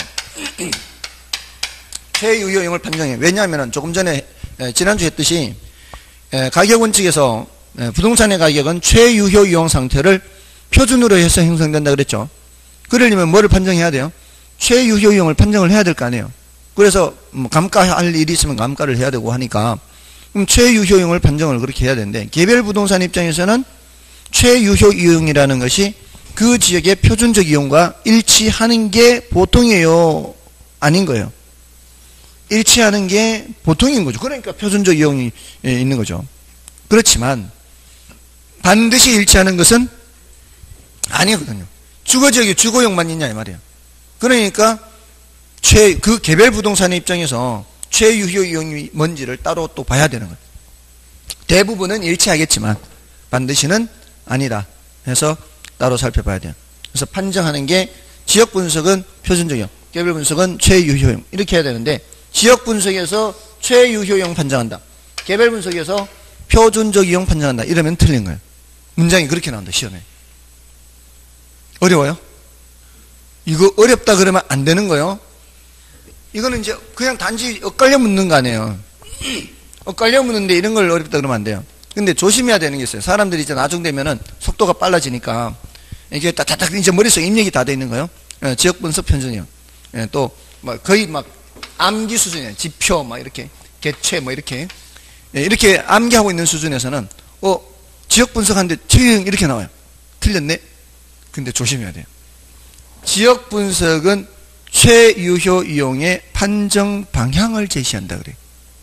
최유효 이용을 판정해요. 왜냐하면 조금 전에 지난주에 했듯이 가격 원칙에서 부동산의 가격은 최유효 이용 상태를 표준으로 해서 형성된다 그랬죠. 그러려면 뭐를 판정해야 돼요? 최유효 이용을 판정을 해야 될 거 아니에요. 그래서 뭐 감가할 일이 있으면 감가를 해야 되고 하니까 그럼 최유효 이용을 판정을 그렇게 해야 되는데 개별 부동산 입장에서는 최유효 이용이라는 것이 그 지역의 표준적 이용과 일치하는 게 보통이에요? 아닌 거예요. 일치하는 게 보통인 거죠. 그러니까 표준적 이용이 있는 거죠. 그렇지만 반드시 일치하는 것은 아니거든요. 주거지역이 주거용만 있냐 이 말이에요. 그러니까 최, 그 개별 부동산의 입장에서 최유효 이용이 뭔지를 따로 또 봐야 되는 거예요. 대부분은 일치하겠지만 반드시는 아니다 해서 따로 살펴봐야 돼요. 그래서 판정하는 게 지역 분석은 표준적 이용, 개별 분석은 최유효 이용 이렇게 해야 되는데 지역 분석에서 최유효 이용 판정한다. 개별 분석에서 표준적 이용 판정한다. 이러면 틀린 거예요. 문장이 그렇게 나온다. 시험에. 어려워요? 이거 어렵다 그러면 안 되는 거예요. 이거는 이제 그냥 단지 엇갈려 묻는 거 아니에요. 엇갈려 묻는데 이런 걸 어렵다 그러면 안 돼요. 근데 조심해야 되는 게 있어요. 사람들이 이제 나중되면은 속도가 빨라지니까 이게 딱딱딱 이제 머릿속에 입력이 다 돼 있는 거예요. 예, 지역 분석 편전이요. 예, 또 막 거의 막 암기 수준이에요. 지표 막 이렇게 개체 뭐 이렇게 예, 이렇게 암기하고 있는 수준에서는 어 지역 분석하는데 틀린 이렇게 나와요. 틀렸네. 근데 조심해야 돼요. 지역 분석은 최유효 이용의 판정 방향을 제시한다 그래요.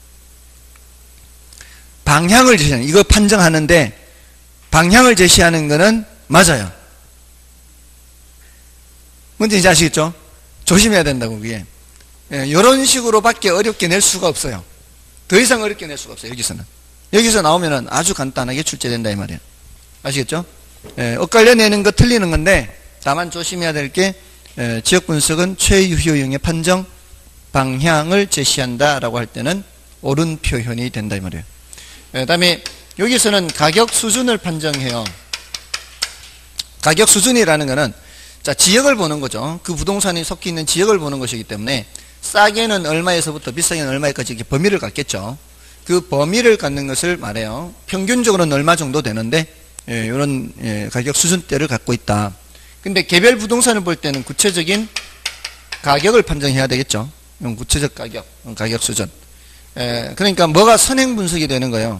방향을 제시하는, 이거 판정하는데 방향을 제시하는 거는 맞아요. 뭔지 아시겠죠? 조심해야 된다고, 그게. 예, 이런 식으로밖에 어렵게 낼 수가 없어요. 더 이상 어렵게 낼 수가 없어요, 여기서는. 여기서 나오면은 아주 간단하게 출제된다, 이 말이에요. 아시겠죠? 예, 엇갈려 내는 거 틀리는 건데, 다만 조심해야 될 게, 예, 지역 분석은 최유효형의 판정 방향을 제시한다라고 할 때는 옳은 표현이 된다, 이 말이에요. 그 다음에 여기서는 가격 수준을 판정해요. 가격 수준이라는 거는, 자, 지역을 보는 거죠. 그 부동산이 속해 있는 지역을 보는 것이기 때문에, 싸게는 얼마에서부터 비싸게는 얼마까지 이렇게 범위를 갖겠죠. 그 범위를 갖는 것을 말해요. 평균적으로는 얼마 정도 되는데, 예, 이런 예, 가격 수준대를 갖고 있다. 근데 개별 부동산을 볼 때는 구체적인 가격을 판정해야 되겠죠. 구체적 가격, 가격 수준. 에, 그러니까 뭐가 선행 분석이 되는 거예요.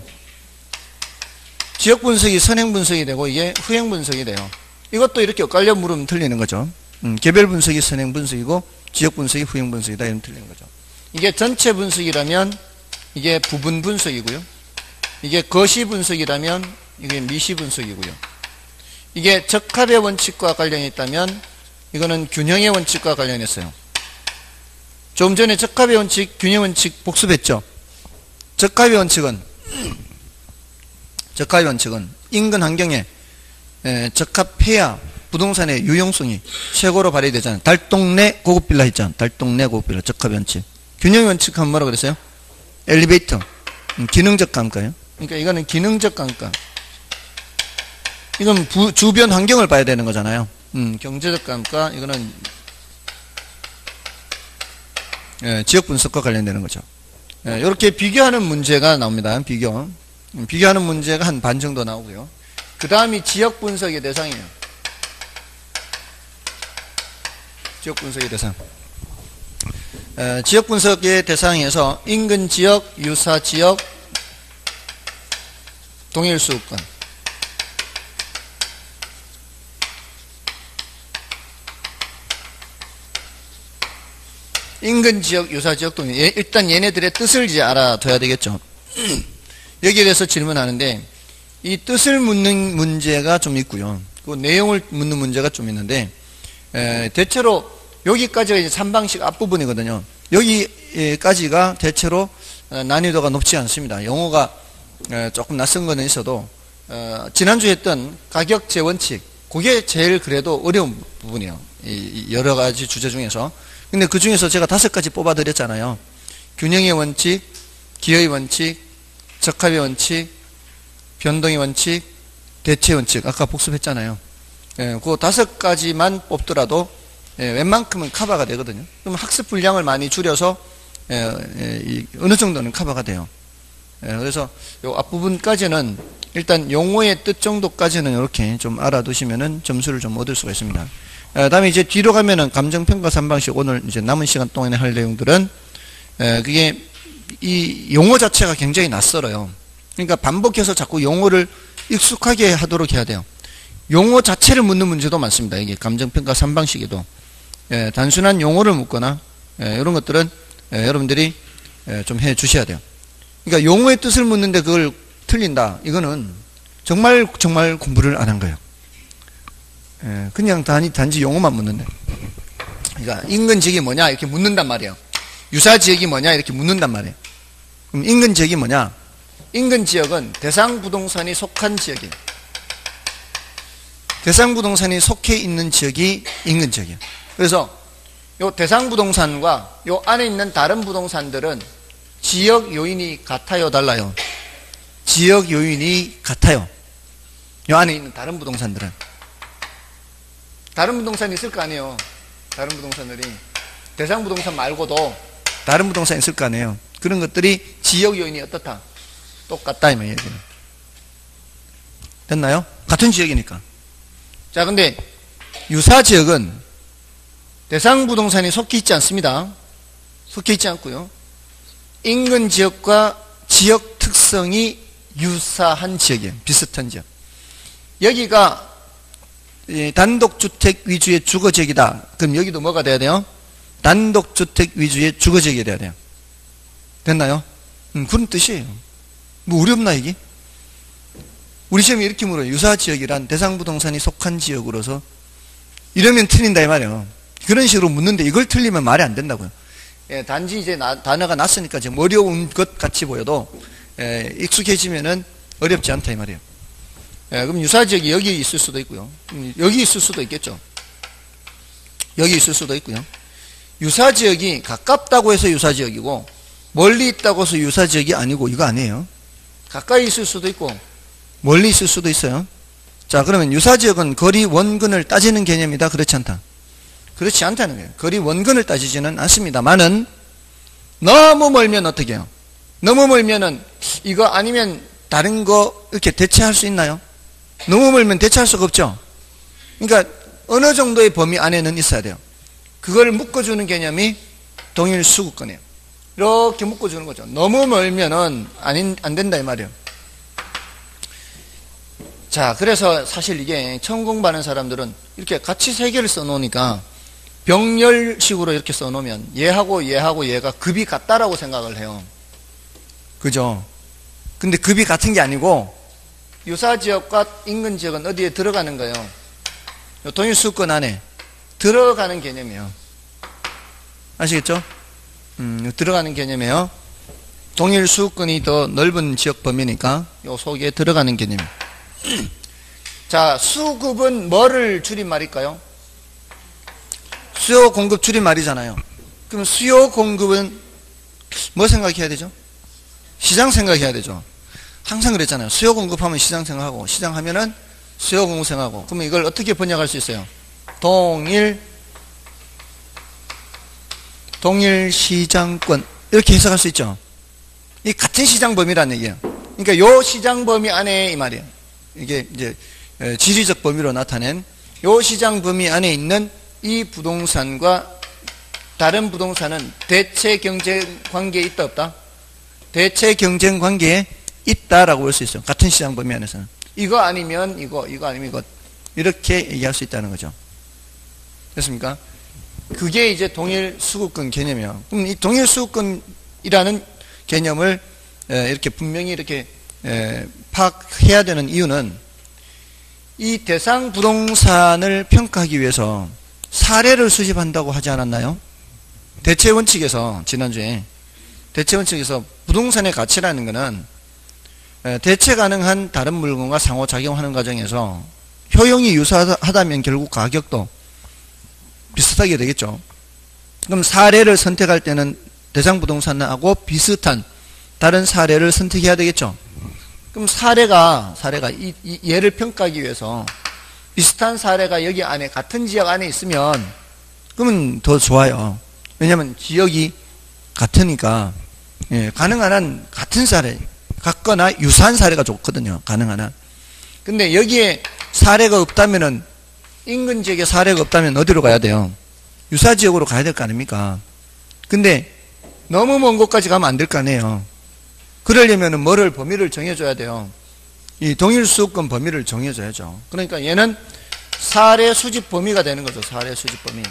지역 분석이 선행 분석이 되고 이게 후행 분석이 돼요. 이것도 이렇게 엇갈려 물으면 틀리는 거죠. 음, 개별 분석이 선행 분석이고 지역 분석이 후행 분석이다, 이러면 틀리는 거죠. 이게 전체 분석이라면 이게 부분 분석이고요. 이게 거시 분석이라면 이게 미시 분석이고요. 이게 적합의 원칙과 관련이 있다면 이거는 균형의 원칙과 관련했어요. 좀 전에 적합의 원칙, 균형 원칙 복습했죠. 적합의 원칙은 적합의 원칙은 인근 환경에 에, 적합해야 부동산의 유용성이 최고로 발휘되잖아요. 달동네 고급 빌라 있잖아요. 달동네 고급 빌라 적합의 원칙. 균형 원칙 하면 뭐라고 그랬어요? 엘리베이터. 음, 기능적 감가예요. 그러니까 이거는 기능적 감가. 이건 부, 주변 환경을 봐야 되는 거잖아요. 음, 경제적 감가, 이거는 예, 지역 분석과 관련되는 거죠. 예, 이렇게 비교하는 문제가 나옵니다. 비교. 음, 비교하는 문제가 한 반 정도 나오고요. 그 다음이 지역 분석의 대상이에요. 지역 분석의 대상. 에, 지역 분석의 대상에서 인근 지역, 유사 지역, 동일 수급권. 인근 지역, 유사 지역, 동일. 예, 일단 얘네들의 뜻을 이제 알아둬야 되겠죠. 여기에 대해서 질문하는데, 이 뜻을 묻는 문제가 좀 있고요. 그 내용을 묻는 문제가 좀 있는데, 에, 대체로 여기까지가 이제 삼 방식 앞부분이거든요. 여기까지가 대체로 난이도가 높지 않습니다. 영어가 조금 낯선 거는 있어도 어, 지난주에 했던 가격 재원칙, 그게 제일 그래도 어려운 부분이에요. 이 여러 가지 주제 중에서. 근데 그 중에서 제가 다섯 가지 뽑아드렸잖아요. 균형의 원칙, 기여의 원칙, 적합의 원칙, 변동의 원칙, 대체 원칙. 아까 복습했잖아요. 예, 그 다섯 가지만 뽑더라도 예, 웬만큼은 커버가 되거든요. 그럼 학습 분량을 많이 줄여서 예, 예, 이, 어느 정도는 커버가 돼요. 예, 그래서 요 앞부분까지는 일단 용어의 뜻 정도까지는 이렇게 좀 알아두시면은 점수를 좀 얻을 수가 있습니다. 예, 다음에 이제 뒤로 가면은 감정평가 삼 방식, 오늘 이제 남은 시간 동안에 할 내용들은 예, 그게 이 용어 자체가 굉장히 낯설어요. 그러니까 반복해서 자꾸 용어를 익숙하게 하도록 해야 돼요. 용어 자체를 묻는 문제도 많습니다. 이게 감정평가 삼 방식에도 예, 단순한 용어를 묻거나 예, 이런 것들은 예, 여러분들이 예, 좀 해 주셔야 돼요. 그러니까 용어의 뜻을 묻는데 그걸 틀린다. 이거는 정말 정말 공부를 안 한 거예요. 예, 그냥 단지, 단지 용어만 묻는데. 그러니까 인근 지역이 뭐냐 이렇게 묻는단 말이에요. 유사 지역이 뭐냐 이렇게 묻는단 말이에요. 그럼 인근 지역이 뭐냐? 인근 지역은 대상 부동산이 속한 지역이에요. 대상 부동산이 속해 있는 지역이 인근 지역이에요. 그래서 요 대상 부동산과 요 안에 있는 다른 부동산들은 지역 요인이 같아요, 달라요? 지역 요인이 같아요. 요 안에 있는 다른 부동산들은. 다른 부동산이 있을 거 아니에요. 다른 부동산들이. 대상 부동산 말고도 다른 부동산이 있을 거 아니에요. 그런 것들이 지역 요인이 어떻다? 똑같다, 이 말이에요. 됐나요? 같은 지역이니까. 자, 근데 유사 지역은 대상 부동산이 속해 있지 않습니다. 속해 있지 않고요. 인근 지역과 지역 특성이 유사한 지역이에요. 비슷한 지역. 여기가 단독주택 위주의 주거지역이다. 그럼 여기도 뭐가 돼야 돼요? 단독주택 위주의 주거지역이 돼야 돼요. 됐나요? 음, 그런 뜻이에요. 뭐 어렵나 이게? 우리 시험이 이렇게 물어요. 유사지역이란 대상부동산이 속한 지역으로서 이러면 틀린다 이 말이에요. 그런 식으로 묻는데 이걸 틀리면 말이 안 된다고요. 예, 단지 이제 나, 단어가 났으니까 지금 어려운 것 같이 보여도 예, 익숙해지면은 어렵지 않다 이 말이에요. 예, 그럼 유사지역이 여기 있을 수도 있고요. 여기 있을 수도 있겠죠. 여기 있을 수도 있고요. 유사지역이 가깝다고 해서 유사지역이고 멀리 있다고 해서 유사지역이 아니고 이거 아니에요. 가까이 있을 수도 있고 멀리 있을 수도 있어요. 자, 그러면 유사지역은 거리 원근을 따지는 개념이다. 그렇지 않다. 그렇지 않다는 거예요. 거리 원근을 따지지는 않습니다만은 너무 멀면 어떻게 해요? 너무 멀면은 이거 아니면 다른 거 이렇게 대체할 수 있나요? 너무 멀면 대체할 수가 없죠. 그러니까 어느 정도의 범위 안에는 있어야 돼요. 그걸 묶어주는 개념이 동일 수급권이에요. 이렇게 묶어주는 거죠. 너무 멀면은 아닌, 안 된다 이 말이에요. 자, 그래서 사실 이게 처음 공부하는 사람들은 이렇게 같이 세 개를 써놓으니까 병렬식으로 이렇게 써놓으면 얘하고 얘하고 얘가 급이 같다라고 생각을 해요. 그죠? 근데 급이 같은 게 아니고 유사지역과 인근지역은 어디에 들어가는 거예요? 동일수권 안에 들어가는 개념이에요. 아시겠죠? 음, 들어가는 개념이에요. 동일수권이 더 넓은 지역 범위니까 요 속에 들어가는 개념이에요. 자, 수급은 뭐를 줄임말일까요? 수요 공급 줄임말이잖아요. 그럼 수요 공급은 뭐 생각해야 되죠? 시장 생각해야 되죠. 항상 그랬잖아요. 수요 공급하면 시장 생각하고 시장 하면은 수요 공급 생각하고. 그러면 이걸 어떻게 번역할 수 있어요? 동일 동일 시장권 이렇게 해석할 수 있죠. 이 같은 시장 범위라는 얘기예요. 그러니까 요 시장 범위 안에 이 말이에요. 이게 이제 지리적 범위로 나타낸 요 시장 범위 안에 있는 이 부동산과 다른 부동산은 대체 경쟁 관계에 있다 없다? 대체 경쟁 관계에 있다라고 볼 수 있어요. 같은 시장 범위 안에서는. 이거 아니면 이거, 이거 아니면 이거. 이렇게 얘기할 수 있다는 거죠. 됐습니까? 그게 이제 동일 수급권 개념이에요. 그럼 이 동일 수급권이라는 개념을 이렇게 분명히 이렇게 파악해야 되는 이유는 이 대상 부동산을 평가하기 위해서 사례를 수집한다고 하지 않았나요? 대체 원칙에서 지난주에 대체 원칙에서 부동산의 가치라는 것은 대체 가능한 다른 물건과 상호작용하는 과정에서 효용이 유사하다면 결국 가격도 비슷하게 되겠죠. 그럼 사례를 선택할 때는 대상 부동산하고 비슷한 다른 사례를 선택해야 되겠죠. 그럼 사례가 사례가 이, 이 얘를 평가하기 위해서 비슷한 사례가 여기 안에 같은 지역 안에 있으면 그러면 더 좋아요. 왜냐하면 지역이 같으니까 예, 가능한 한 같은 사례 같거나 유사한 사례가 좋거든요. 가능한 한. 근데 여기에 사례가 없다면은 인근 지역에 사례가 없다면 어디로 가야 돼요? 유사 지역으로 가야 될 거 아닙니까? 근데 너무 먼 곳까지 가면 안 될 거 아니에요. 그러려면은 뭐를 범위를 정해줘야 돼요. 이 동일 수급권 범위를 정해줘야죠. 그러니까 얘는 사례 수집 범위가 되는 거죠. 사례 수집 범위.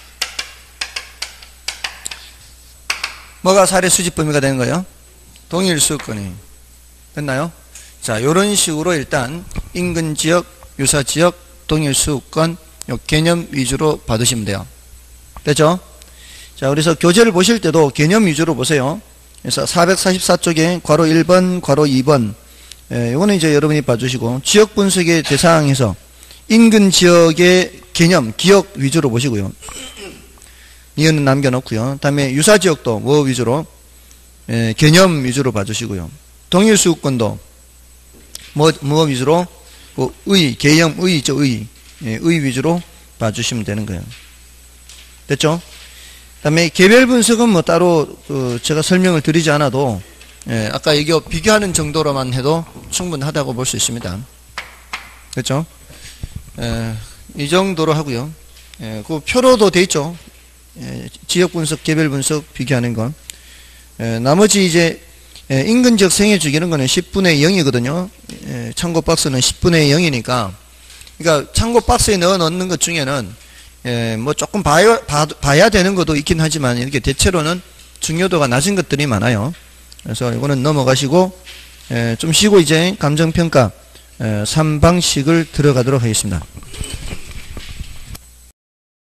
뭐가 사례 수집 범위가 되는 거예요? 동일 수급권이. 됐나요? 자, 요런 식으로 일단 인근 지역, 유사 지역, 동일 수급권 요 개념 위주로 받으시면 돼요. 됐죠? 자, 그래서 교재를 보실 때도 개념 위주로 보세요. 그래서 사백사십사 쪽에 괄호 일 번, 괄호 이 번 예, 이거는 이제 여러분이 봐주시고 지역 분석의 대상에서 인근 지역의 개념, 기억 위주로 보시고요. 이거는 남겨놓고요. 다음에 유사 지역도 뭐 위주로 예, 개념 위주로 봐주시고요. 동일 수급권도 뭐, 뭐 위주로 뭐 의, 개념 의 있죠. 의. 예, 의 위주로 봐주시면 되는 거예요. 됐죠? 그 다음에 개별 분석은 뭐 따로 그 제가 설명을 드리지 않아도 예, 아까 이거 비교하는 정도로만 해도 충분하다고 볼 수 있습니다. 됐죠? 예, 이 정도로 하고요. 예, 그 표로도 돼 있죠. 예, 지역 분석, 개별 분석 비교하는 건. 예, 나머지 이제 예, 인근 지역 생애 주기는 거는 십분의 영이거든요. 예, 참고 박스는 십분의 영이니까. 그러니까 참고 박스에 넣어 넣는 것 중에는 예, 뭐 조금 봐야, 봐, 봐야 되는 것도 있긴 하지만 이렇게 대체로는 중요도가 낮은 것들이 많아요. 그래서 이거는 넘어가시고 예, 좀 쉬고 이제 감정평가 예, 삼 방식을 들어가도록 하겠습니다.